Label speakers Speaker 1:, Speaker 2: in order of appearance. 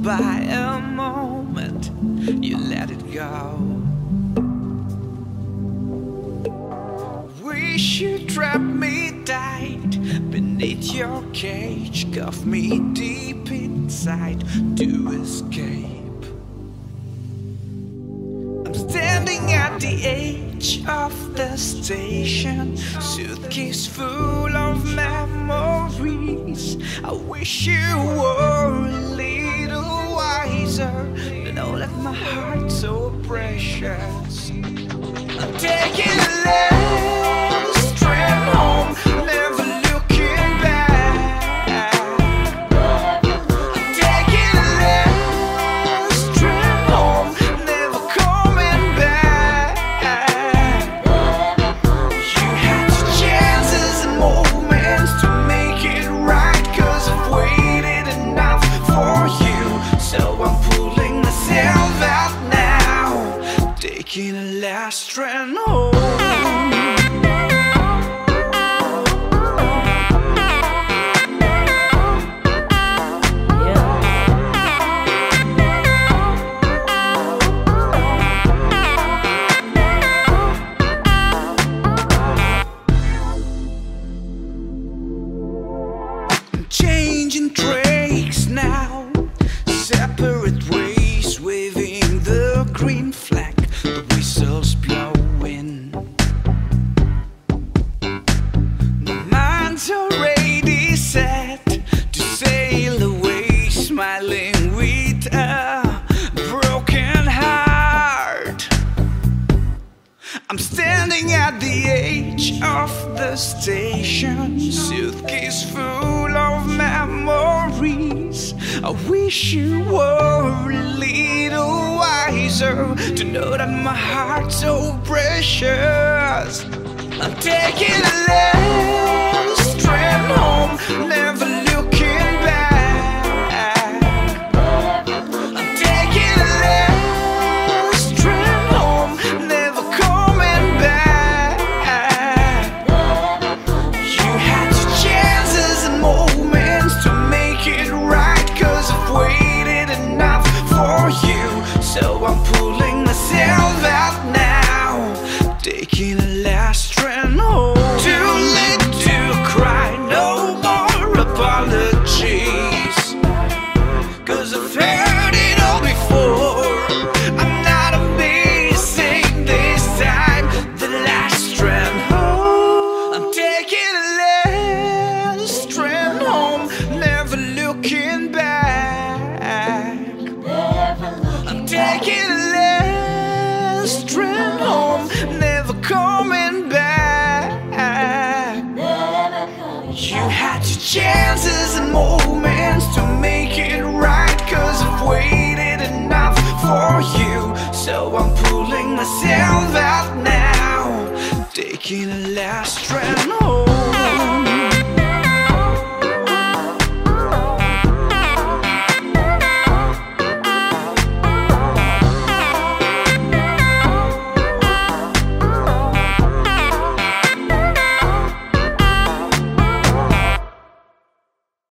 Speaker 1: by a moment, you let it go. Wish you trapped me tight beneath your cage, cuff me deep inside to escape. I'm standing at the edge of the station, suitcase full of memories. I wish you were a little wiser to know that my heart's so precious. I'm taking a last train home, never looking back. I'm taking a last train home, never coming back. You had your chances and moments to make it right, 'cause I've waited enough for you, so I'm pulling myself out now, taking a last train home. Changing tracks now, separate ways, waving the green flag, the whistles blowing. My mind's already set to sail away, smiling with a broken heart. I'm standing at the edge of the station, suitcase full of memories. I wish you were a little wiser to know that my heart's so precious. I'm taking a last train home, never looking back. I'm taking a last train home, never coming back. You had your chances and moments to make it right, 'cause I've waited enough for you, so I'm pulling myself out now, taking a last train home. Too late to cry, no more apologies, 'cause I've heard it all before. I'm not amazing this time, the last train home. I'm taking a last train home, never looking back. I'm taking a last train home, never coming back. You had your chances and moments to make it right, 'cause I've waited enough for you, so I'm pulling myself out now, taking a last train home.